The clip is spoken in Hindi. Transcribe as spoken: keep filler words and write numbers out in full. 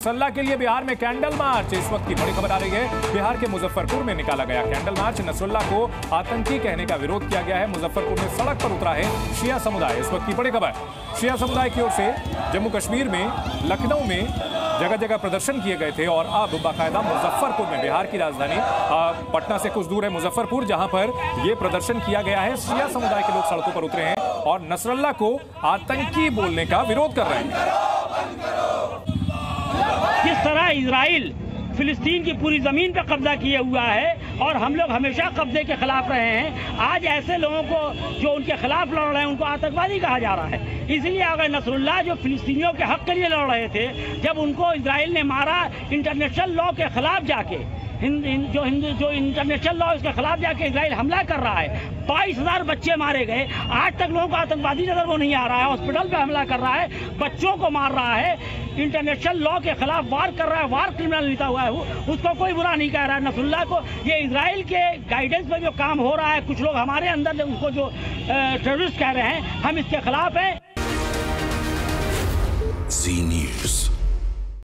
नसरल्लाह के लिए बिहार में कैंडल मार्च। इस वक्त की बड़ी खबर आ रही है, बिहार के मुजफ्फरपुर में निकाला गया कैंडल मार्च। नसरल्लाह को आतंकी कहने का विरोध किया गया है। मुजफ्फरपुर में सड़क पर उतरा है शिया समुदाय। इस वक्त की बड़ी खबर, शिया समुदाय की ओर से जम्मू कश्मीर में, लखनऊ में जगह जगह प्रदर्शन किए गए थे और अब बाकायदा मुजफ्फरपुर में, बिहार की राजधानी पटना से कुछ दूर है मुजफ्फरपुर, जहां पर यह प्रदर्शन किया गया है। शिया समुदाय के लोग सड़कों पर उतरे हैं और नसरल्लाह को आतंकी बोलने का विरोध कर रहे हैं। किस तरह इजराइल फिलिस्तीन की पूरी जमीन पर कब्जा किए हुआ है और हम लोग हमेशा कब्जे के खिलाफ रहे हैं। आज ऐसे लोगों को जो उनके खिलाफ लड़ रहे हैं उनको आतंकवादी कहा जा रहा है। इसलिए अगर नसरुल्लाह जो फिलिस्तीनियों के हक के लिए लड़ रहे थे, जब उनको इजराइल ने मारा इंटरनेशनल लॉ के खिलाफ जाके, हिंद, हिंद, जो हिंद, जो इंटरनेशनल लॉ इसके खिलाफ जाके इजराइल हमला कर रहा है, बाईस हजार बच्चे मारे गए। आज तक लोगों को आतंकवादी नजर वो नहीं आ रहा है। हॉस्पिटल पे हमला कर रहा है, बच्चों को मार रहा है, इंटरनेशनल लॉ के खिलाफ वार कर रहा है, वार क्रिमिनल लिखा हुआ है, उसको कोई बुरा नहीं कह रहा है। नसरुल्लाह को ये इजराइल के गाइडेंस में जो काम हो रहा है, कुछ लोग हमारे अंदर उसको जो टेररिस्ट कह रहे हैं, हम इसके खिलाफ हैं। जी न्यूज़।